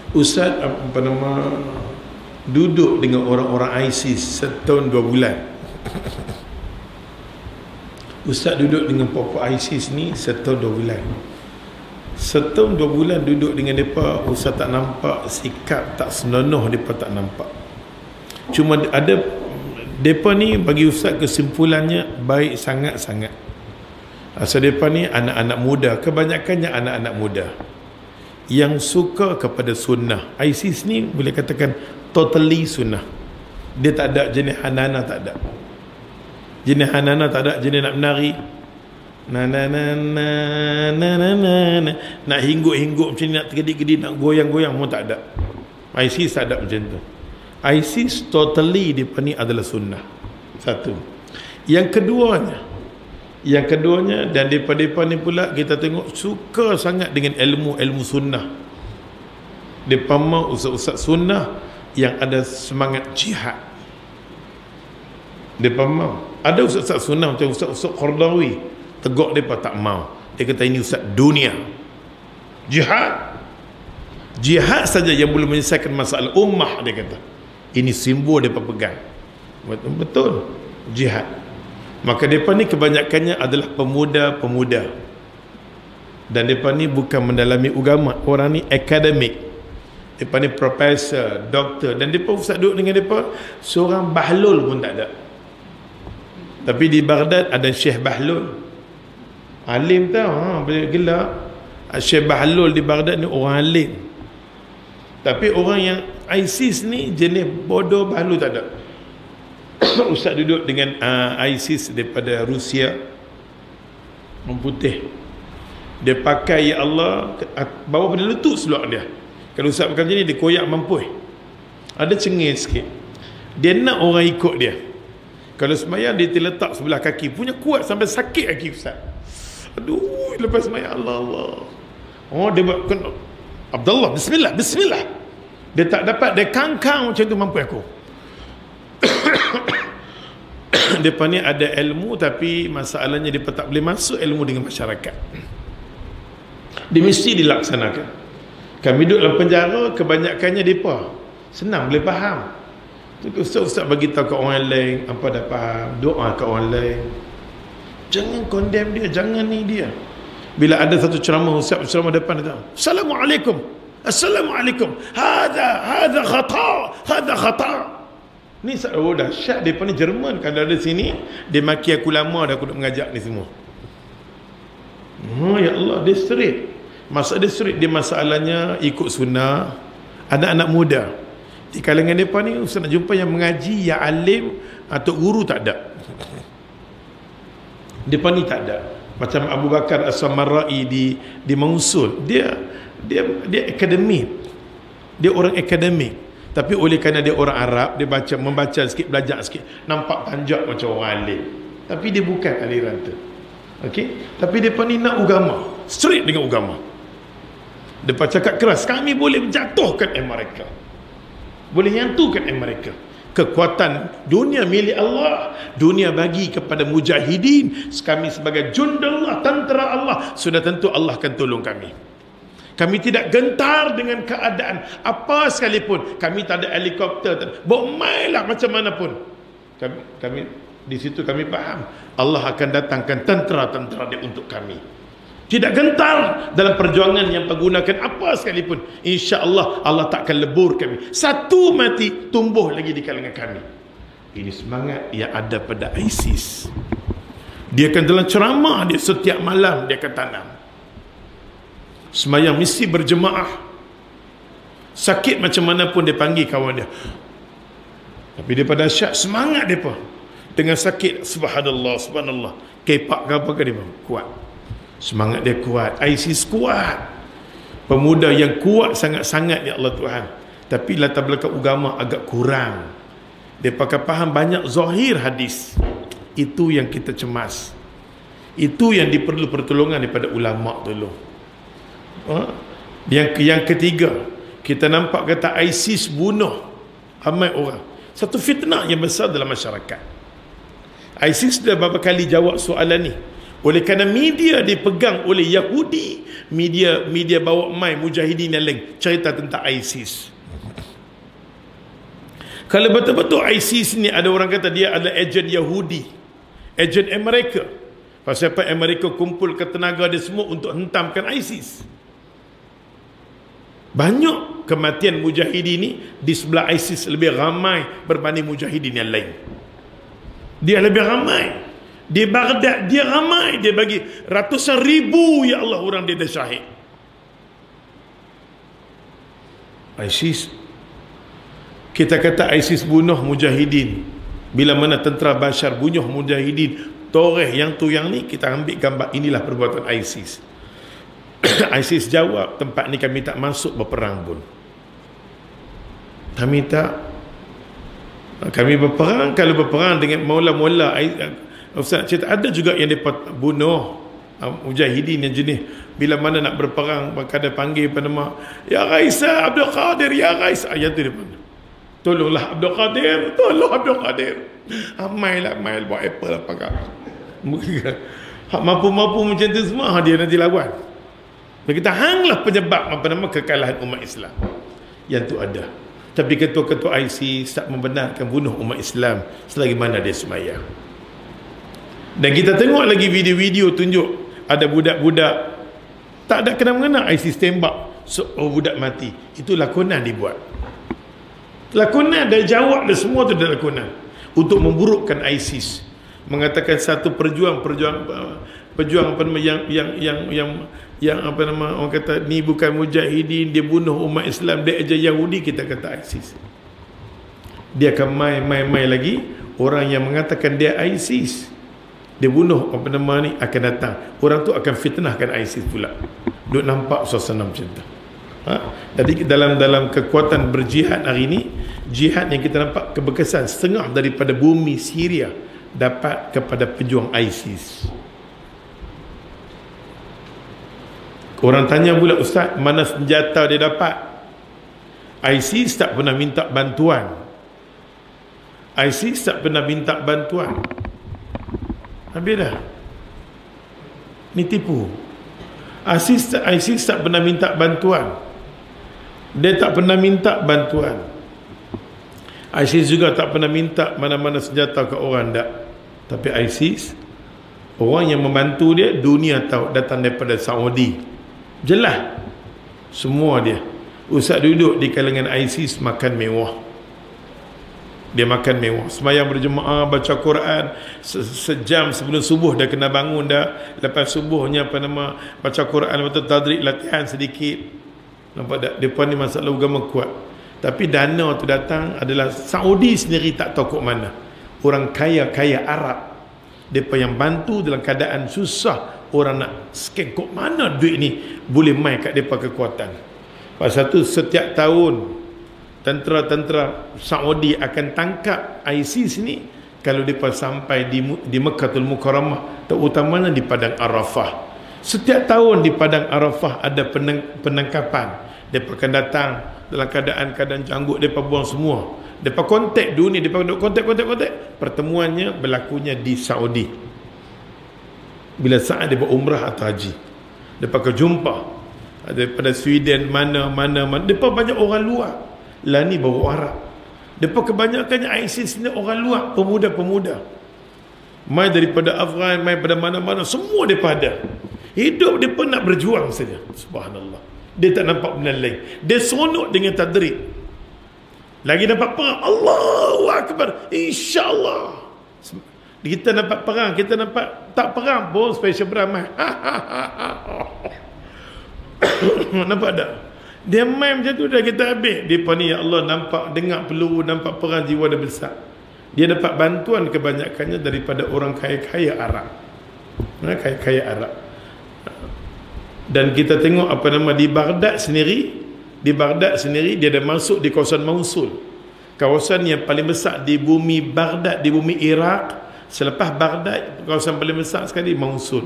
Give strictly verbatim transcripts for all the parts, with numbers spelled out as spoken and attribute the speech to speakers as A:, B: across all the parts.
A: Ustaz apa nama duduk dengan orang-orang ISIS setahun dua bulan. Ustaz duduk dengan pokok ISIS ni setahun dua bulan. Setahun dua bulan duduk dengan mereka, Ustaz tak nampak sikap tak senonoh, mereka tak nampak. Cuma ada mereka ni bagi Ustaz kesimpulannya baik sangat-sangat. Asal mereka ni anak-anak muda, kebanyakannya anak-anak muda yang suka kepada sunnah. ISIS ni boleh katakan totally sunnah. Dia tak ada jenis hanana, tak ada jenis hanana, tak ada jenis nak menari na na na na na na na, na. Nak hingguk-hingguk macam ni, nak tergedik-gedik, nak goyang-goyang pun tak ada. ISIS tak ada macam tu. ISIS totally dia ni adalah sunnah. Satu. Yang keduanya Yang keduanya dan depa-depa ni pula kita tengok suka sangat dengan ilmu-ilmu sunnah. Depa mau ustaz-ustaz sunnah yang ada semangat jihad. Depa mau. Ada ustaz-ustaz sunnah macam ustaz-ustaz Qardawi, tegak depa tak mau. Dia kata ini ustaz dunia. Jihad. Jihad saja yang boleh menyelesaikan masalah ummah, dia kata. Ini simbol depa pegang. Betul, betul. Jihad. Maka mereka ni kebanyakannya adalah pemuda-pemuda, dan mereka ni bukan mendalami agama. Orang ni akademik, mereka ni profesor, doktor, dan mereka ustaz duduk dengan mereka, seorang bahlul pun tak ada. Tapi di Baghdad ada Syekh Bahlul, alim tau, ha, boleh gelak. Syekh Bahlul di Baghdad ni orang alim. Tapi orang yang ISIS ni jenis bodoh, Bahlul tak ada. Ustaz duduk dengan uh, ISIS daripada Rusia, orang putih. Dia pakai ya Allah bawa pada lutut seluar dia. Kalau Ustaz makan macam ni, dia koyak mampu. Ada cengih sikit. Dia nak orang ikut dia. Kalau sembahyang dia terletak sebelah kaki, punya kuat sampai sakit kaki Ustaz. Aduh, lepas sembahyang Allah Allah. Oh, dia buat Abdullah bismillah bismillah. Dia tak dapat, dia kangkang macam tu, mampu aku. Mereka ni ada ilmu, tapi masalahnya mereka tak boleh masuk ilmu dengan masyarakat. Dia mesti dilaksanakan. Kami duduk dalam penjara, kebanyakannya mereka senang boleh faham. Ustaz-ustaz bagi tahu ke orang lain apa dah faham, doa ke orang lain. Jangan condemn dia, jangan ni dia. Bila ada satu ceramah, ustaz ceramah depan dia, Assalamualaikum, Assalamualaikum, Hada, hada khata, hada khata. Ni oh dahsyat, dia ni Jerman. Kalau ada sini, dia maki aku lama dah aku nak mengajak ni semua. Oh ya Allah, dia street. Masalah dia street, dia masalahnya ikut sunnah. Anak-anak muda di kalangan mereka ni, ustaz nak jumpa yang mengaji, yang alim atau guru tak ada. Mereka ni tak ada. Macam Abu Bakar As-Samarra'i di di Mosul, dia dia dia akademik. Dia orang akademik. Tapi oleh kerana dia orang Arab, dia baca, membaca sikit, belajar sikit, nampak panjang macam orang alim. Tapi dia bukan aliran tu. Okey? Tapi depa ni nak agama, straight dengan agama. Depa cakap keras, kami boleh menjatuhkan mereka. Boleh nyantukan mereka. Kekuatan dunia milik Allah, dunia bagi kepada mujahidin. Kami sebagai jundallah, tentera Allah, sudah tentu Allah akan tolong kami. Kami tidak gentar dengan keadaan apa sekalipun. Kami tak ada helikopter, bomailah macam mana pun. Kami, kami di situ kami faham Allah akan datangkan tentera-tentera dia untuk kami. Tidak gentar dalam perjuangan yang menggunakan apa sekalipun. Insya-Allah Allah tak akan lebur kami. Satu mati tumbuh lagi di kalangan kami. Ini semangat yang ada pada ISIS. Dia akan dalam ceramah dia setiap malam dia akan tanam. Semayang mesti berjemaah. Sakit macam mana pun dia panggil kawan dia. Tapi dia pada syak semangat depa. Dengan sakit, subhanallah, subhanallah. Kepak ke apa ke dia? Kuat. Semangat dia kuat. ISIS kuat. Pemuda yang kuat sangat-sangat ya Allah Tuhan. Tapi latar belakang agama agak kurang. Dia pakai faham banyak zahir hadis. Itu yang kita cemas. Itu yang diperlu pertolongan daripada ulama dulu. Ha? Yang yang ketiga, kita nampak kata ISIS bunuh ramai orang. Satu fitnah yang besar dalam masyarakat. ISIS dah beberapa kali jawab soalan ni. Oleh kerana media dipegang oleh Yahudi media media bawa mai mujahidin yang lain cerita tentang ISIS. Kalau betul-betul ISIS ni ada orang kata dia adalah ejen Yahudi, ejen Amerika. Pasal apa Amerika kumpulkan tenaga dia semua untuk hentamkan ISIS. Banyak kematian mujahidin ni di sebelah ISIS lebih ramai berbanding mujahidin yang lain. Dia lebih ramai. Di Baghdad dia ramai, dia bagi ratusan ribu ya Allah orang dia dah syahid. ISIS, kita kata ISIS bunuh mujahidin. Bila mana tentera Bashar bunuh mujahidin, toreh yang tu yang ni, kita ambil gambar inilah perbuatan ISIS. ISIS jawab, tempat ni kami tak masuk berperang pun. Kami tak kami berperang, kalau berperang dengan mula-mula Ustaz cerita ada juga yang mereka bunuh uh, mujahidin yang jenis bila mana nak berperang maka ada panggil pada nama Ya Raisa Abdul Qadir, Ya Raisa, ayat tu depan, tolonglah Abdul Qadir, tolong Abdul Qadir. Amailah mail buat Apple apa kak hak mampu-mampu macam tu semua dia nanti lawan. Kita hanglah penyebab apa nama kekalahan umat Islam yang tu ada. Tapi ketua-ketua ISIS tak membenarkan bunuh umat Islam selagi mana dia semayang. Dan kita tengok lagi video-video tunjuk ada budak-budak tak ada kena-mengena ISIS tembak, so, oh budak mati. Itu lakonan dibuat. Lakonan dah jawab dah, semua tu dah lakonan untuk memburukkan ISIS. Mengatakan satu perjuang perjuang pejuang apa nama yang yang yang yang yang apa nama orang kata ni bukan mujahidin, dia bunuh umat Islam, dia aja Yahudi, kita kata ISIS. Dia akan mai-mai-mai lagi orang yang mengatakan dia ISIS, dia bunuh apa nama ni akan datang. Orang tu akan fitnahkan ISIS pula. Duk nampak suasana macam tu. Ha? Jadi dalam dalam kekuatan berjihad hari ni, jihad yang kita nampak keberkesan setengah daripada bumi Syria dapat kepada pejuang ISIS. Orang tanya pula, Ustaz, mana senjata dia dapat? ISIS tak pernah minta bantuan. ISIS tak pernah minta bantuan. Habis dah. Ni tipu. ISIS, ISIS tak pernah minta bantuan. Dia tak pernah minta bantuan. ISIS juga tak pernah minta mana-mana senjata ke orang, tak. Tapi ISIS, orang yang membantu dia, dunia tahu, datang daripada Saudi. Jelas semua dia. Ustaz duduk di kalangan ISIS makan mewah. Dia makan mewah, semayang berjemaah, baca Quran se sejam sebelum subuh dah kena bangun dah. Lepas subuhnya apa nama baca Quran, betul tadrik, latihan sedikit. Nampak tak? Depan ni masalah agama kuat. Tapi dana tu datang adalah Saudi sendiri tak tahu kok mana. Orang kaya-kaya Arab, mereka yang bantu dalam keadaan susah. Orang nak scan kok mana duit ni boleh main kat mereka kekuatan. Pasal tu setiap tahun tentera-tentera Saudi akan tangkap ISIS ni kalau mereka sampai di, di Mekkatul Mukarramah, terutamanya di Padang Arafah. Setiap tahun di Padang Arafah ada penang, penangkapan. Mereka akan datang dalam keadaan-keadaan janggut, mereka buang semua. Mereka kontak dunia, mereka kontak-kontak-kontak. Pertemuannya berlakunya di Saudi. Bila saat dia berumrah atau haji, mereka akan jumpa daripada Sweden, mana-mana mana. Mereka banyak orang luar. Lah ni baru Arab. Mereka kebanyakannya ISIS ni orang luar, pemuda-pemuda. Mai daripada Afghan, mai pada mana-mana, semua mereka ada. Hidup mereka nak berjuang saja. Subhanallah. Dia tak nampak benda lain. Dia seronok dengan tadrib. Lagi nampak perang, Allahu Akbar, insya-Allah. Kita nampak perang, kita nampak tak perang pun special beramai. Nampak tak? Dia main macam tu dah kita habis. Dia ni ya Allah nampak dengar peluru, nampak perang, jiwa dah besar. Dia dapat bantuan kebanyakannya daripada orang kaya-kaya Arab. Nah, kaya-kaya Arab. Dan kita tengok apa nama di Baghdad sendiri, di Baghdad sendiri dia dah masuk di kawasan Mosul. Kawasan yang paling besar di bumi Baghdad, di bumi Iraq. Selepas Baghdad, kawasan paling besar sekali Mosul.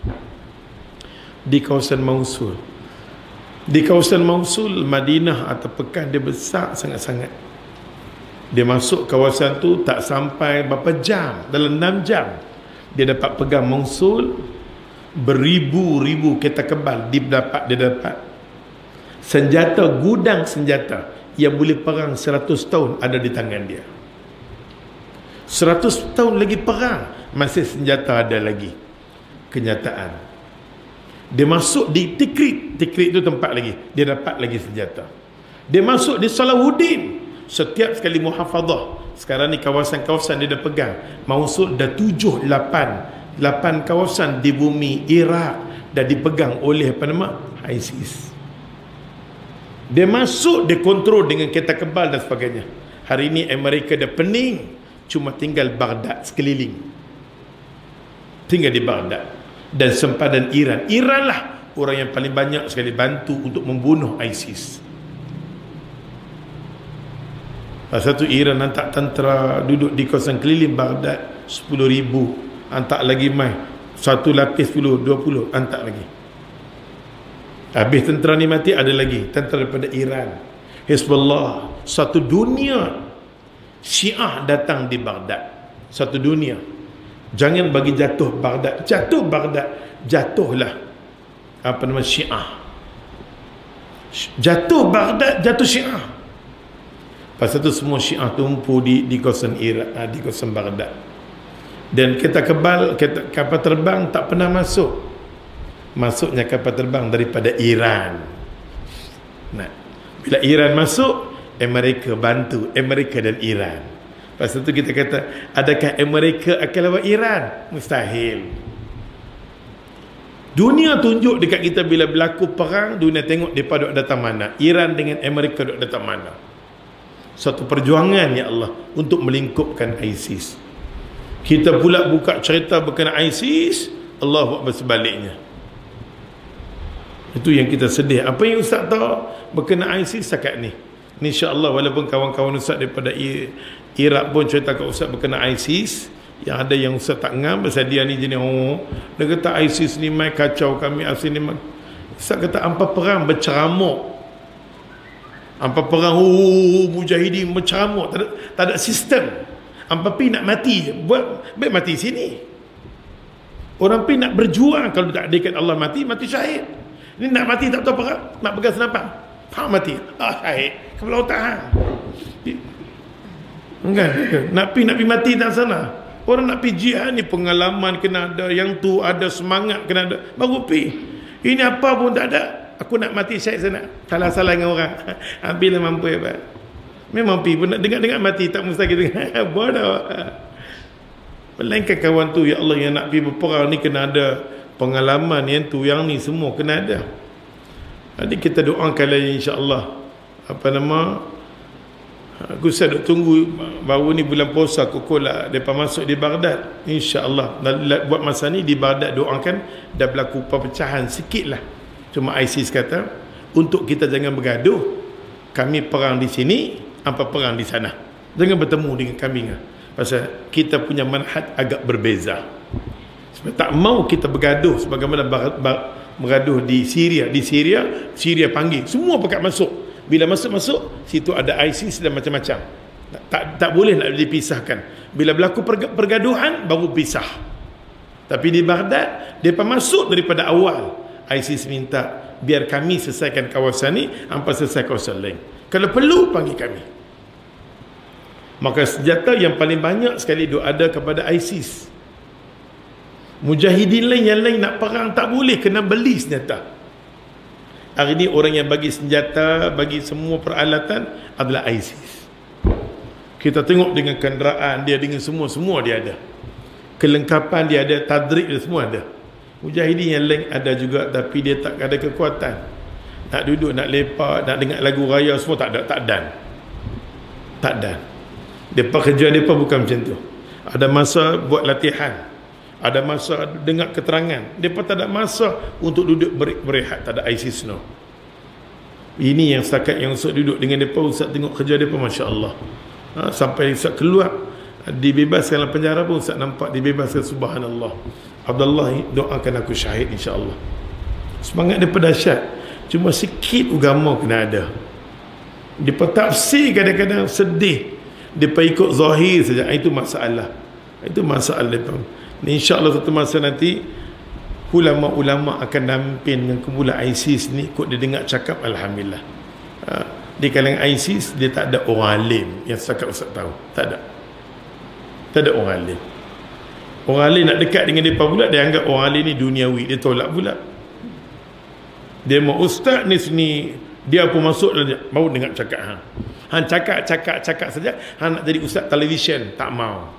A: Di kawasan Mosul. Di kawasan Mosul, Madinah atau Pekan dia besar sangat-sangat. Dia masuk kawasan tu tak sampai berapa jam, dalam enam jam dia dapat pegang Mosul. beribu-ribu kereta kebal dia dapat, dia dapat senjata, gudang senjata yang boleh perang seratus tahun ada di tangan dia. Seratus tahun lagi perang, masih senjata ada lagi. Kenyataan, dia masuk di Tikrit, Tikrit itu tempat lagi, dia dapat lagi senjata. Dia masuk di Salahuddin, setiap sekali muhafazah. Sekarang ni kawasan-kawasan dia dah pegang, Mosul dah tujuh, lapan lapan kawasan di bumi Iraq dah dipegang oleh apa nama ISIS. Dia masuk, dia kontrol dengan kereta kebal dan sebagainya. Hari ini Amerika dah pening, cuma tinggal Baghdad sekeliling, tinggal di Baghdad dan sempadan Iran. Iran lah orang yang paling banyak sekali bantu untuk membunuh ISIS. Pasal tu Iran hantar tentera duduk di kawasan keliling Baghdad sepuluh ribu, hantar lagi mai satu lapis sepuluh, dua puluh, hantar lagi. Habis tentera ni mati, ada lagi tentera daripada Iran, Hezbollah. Satu dunia Syiah datang di Baghdad, satu dunia. Jangan bagi jatuh Baghdad, jatuh Baghdad, jatuhlah apa nama Syiah. Jatuh Baghdad, jatuh Syiah. Pasal tu semua Syiah tumpu di di kawasan Iraq, di kawasan Baghdad. Dan kereta kebal, kereta, kapal terbang tak pernah masuk. Masuknya kapal terbang daripada Iran. Nah, bila Iran masuk, Amerika bantu, Amerika dan Iran. Pasal tu kita kata, adakah Amerika akan lawan Iran? Mustahil. Dunia tunjuk dekat kita bila berlaku perang, dunia tengok mereka duk datang mana. Iran dengan Amerika duk datang mana. Satu perjuangan ya Allah untuk melingkupkan ISIS. Kita pula buka cerita berkenaan ISIS, Allahu Akbar sebaliknya. Itu yang kita sedih. Apa yang Ustaz tahu berkenaan ISIS setakat ni? InsyaAllah walaupun kawan-kawan Ustaz daripada Iraq pun cerita kat Ustaz berkenaan ISIS, yang ada yang Ustaz tak ngam pasal dia ni jenis oh, dia kata ISIS ni mai kacau kami, ISIS ni mai. Ustaz kata hampa perang berceramuk, hampa perang oh, mujahidin berceramuk, tak ada, tak ada sistem. Hampa pi nak mati je, buat baik mati sini. Orang pi nak berjuang, kalau tak dekat Allah mati, mati syahid. Ni nak mati tak tahu perang, nak pegang senapang, faham mati, ah syahid kepala otak. Enggak, nak pi nak pi mati tak sana. Orang nak pi jihad ni pengalaman kena ada, yang tu ada semangat kena ada, baru pi. Ini apa pun tak ada, aku nak mati syahid sana, salah-salah dengan orang. Ambillah mampu ya Pak. Memang pi pun nak dengar-dengar mati tak mustahil kita. Bodoh. Melainkan kawan tu ya Allah yang nak pi berperang ni kena ada pengalaman, yang tu yang ni semua kena ada. Jadi kita doakan insya-Allah apa nama, aku saya duk tunggu baru ni bulan puasa kukul lah depa masuk di Baghdad. Insya-Allah buat masa ni di Baghdad doakan dah berlaku perpecahan sikitlah. Cuma ISIS kata untuk kita jangan bergaduh, kami perang di sini, apa perang di sana. Jangan bertemu dengan kami. Pasal kita punya manhaj agak berbeza. Sebab tak mau kita bergaduh sebagaimana bergaduh di Syria. Di Syria, Syria panggil semua pakat masuk. Bila masuk-masuk, situ ada ISIS dan macam-macam. Tak tak boleh nak dipisahkan. Bila berlaku pergaduhan, baru pisah. Tapi di Baghdad, mereka masuk daripada awal. ISIS minta, biar kami selesaikan kawasan ni, hampa selesai kawasan lain. Kalau perlu, panggil kami. Maka senjata yang paling banyak sekali duk ada kepada ISIS. Mujahidin lain yang lain nak perang tak boleh, kena beli senjata. Hari ini orang yang bagi senjata, bagi semua peralatan adalah ISIS. Kita tengok dengan kenderaan dia, dengan semua-semua dia ada. Kelengkapan dia ada, tadrik dia semua ada. Mujahidin yang lain ada juga, tapi dia tak ada kekuatan. Nak duduk, nak lepak, nak dengar lagu raya semua tak ada, tak dan. Tak dan. Depa kerja depa bukan macam tu. Ada masa buat latihan, ada masa dengar keterangan. Depa tak ada masa untuk duduk berehat, tak ada ISIS no. Ini yang setakat yang Ustaz duduk dengan depa, Ustaz tengok kerja depa, masya-Allah. Ha, sampai Ustaz keluar dibebaskan dalam penjara pun Ustaz nampak dibebaskan, subhanallah. Abdullah doakan aku syahid insya-Allah. Semangat depa dahsyat. Cuma sikit agama kena ada. Depa tafsir kadang-kadang sedih. Depa ikut zahir saja. Itu masalah. Itu masalah depa. Insya-Allah satu masa nanti ulama-ulama akan nampin dengan kumpulan ISIS ni, kok dia dengar cakap alhamdulillah. Ha, di kalangan ISIS dia tak ada orang alim yang setakat Ustaz tahu, tak ada. Tak ada orang alim. Orang alim nak dekat dengan mereka pula, dia anggap orang alim ni duniawi, dia tolak pula. Dia mau ustaz ni sini, dia pun masuk mau dengar cakap hang. Hang cakap cakap cakap saja, hang nak jadi ustaz televisyen, tak mau.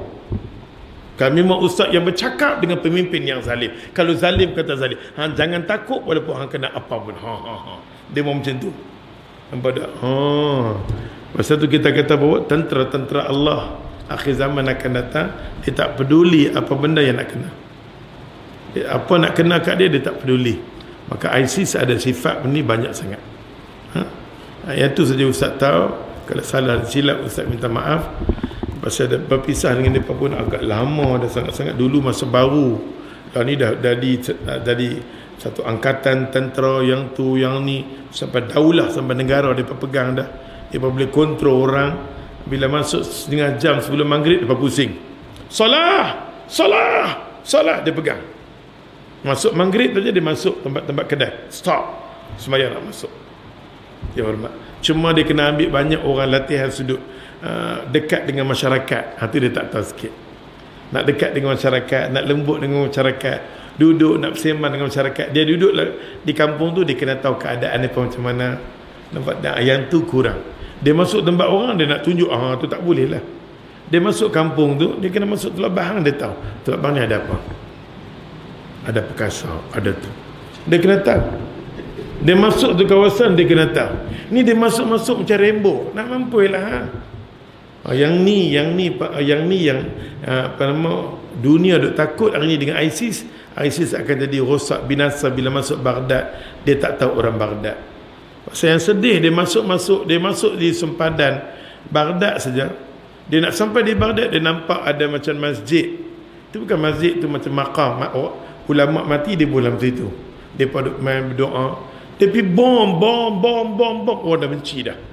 A: Kami mau ustaz yang bercakap dengan pemimpin yang zalim. Kalau zalim kata zalim, hang jangan takut walaupun hang kena apa pun. Ha ha ha. Dia mau macam tu. Nampak tak? Ha. Masa tu kita kata bahawa tentera-tentera Allah akhir zaman akan datang, dia tak peduli apa benda yang nak kena. Dia, apa nak kena kat dia, dia tak peduli. Maka ISIS ada sifat ni banyak sangat. Ha? Yang tu saja Ustaz tahu. Kalau salah silap Ustaz minta maaf. Pasal ada berpisah dengan mereka pun agak lama dah, sangat-sangat dulu masa baru. Dan ni dah dari dari satu angkatan tentera yang tu yang ni sampai daulah, sampai negara dia pegang dah. Dia boleh kontrol orang. Bila masuk setengah jam sebelum maghrib dia pusing. Solah, solah, solah dia pegang. Masuk maghrib saja dia masuk tempat-tempat kedai. Stop. Sembahyang nak masuk. Dia hormat. Cuma dia kena ambil banyak orang latihan sudut uh, dekat dengan masyarakat. Ha, tu dia tak tahu sikit. Nak dekat dengan masyarakat, nak lembut dengan masyarakat, duduk nak bersembang dengan masyarakat. Dia duduk di kampung tu, dia kena tahu keadaan dia macam mana. Nampak tak? Yang tu kurang. Dia masuk tempat orang, dia nak tunjuk, ah tu tak boleh lah. Dia masuk kampung tu, dia kena masuk Teluk Bahang, dia tahu Teluk Bahang ni ada apa. Ada perkasa, ada tu. Dia kena tahu. Dia masuk tu kawasan, dia kena tahu. Ni dia masuk-masuk macam rainbow. Nak mampu lah. Ha? Ha, yang ni, yang ni, yang ni yang apa nama, dunia duk takut hari ni dengan ISIS. ISIS akan jadi rosak, binasa bila masuk Baghdad. Dia tak tahu orang Baghdad. Pasal yang sedih, dia masuk-masuk, dia masuk di sempadan Baghdad saja. Dia nak sampai di Baghdad, dia nampak ada macam masjid. Itu bukan masjid, itu macam makam. Ulama mati dia bulan macam itu. Dia pada main berdoa. Tapi bom, bom, bom, bom, bom. Oh, dah benci dah.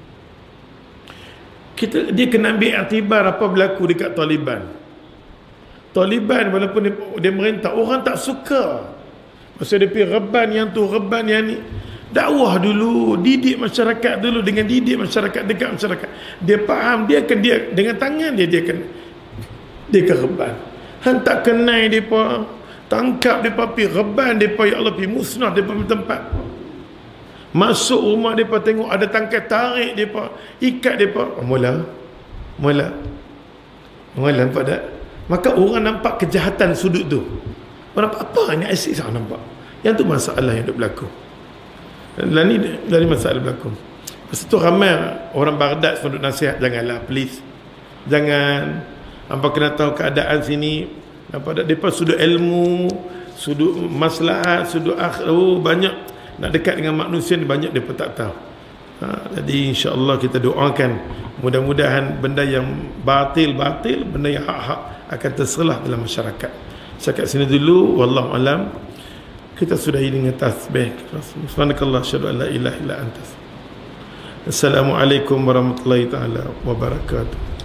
A: Kita, dia kena ambil iktibar apa berlaku dekat Taliban. Taliban walaupun dia, dia merintah, orang tak suka. Masa dia pergi reban yang tu, reban yang ni. Dakwah dulu, didik masyarakat dulu, dengan didik masyarakat, dekat masyarakat. Dia faham, dia akan, dia dengan tangan dia, dia akan dia akan reban. Hantar kenai mereka, tangkap mereka, pergi reban mereka, ya Allah, pergi musnah mereka punya tempat. Masuk rumah mereka, tengok ada tangkai, tarik mereka, ikat mereka. Oh, mula mula mula nampak tak? Maka orang nampak kejahatan sudut tu. Orang nampak apa ni ISIS, orang nampak. Yang tu masalah yang duk berlaku. Dan ni dari masalah berlaku. Lepas tu ramai orang Baghdad sudut nasihat, janganlah, please. Jangan. Hampa kena tahu keadaan sini. Nampak tak? Mereka sudut ilmu, sudut maslahat, sudut akhir. Oh, banyak. Nak dekat dengan manusia ni banyak mereka tak tahu. Ha, jadi insya-Allah kita doakan mudah-mudahan benda yang batil-batil, benda yang hak-hak akan terselah dalam masyarakat. Sekat sini dulu, wallahu alam. Kita sudah dengan tasbih. Subhanakallah, asyhadu an la ilaha illa anta. Assalamualaikum warahmatullahi taala wabarakatuh.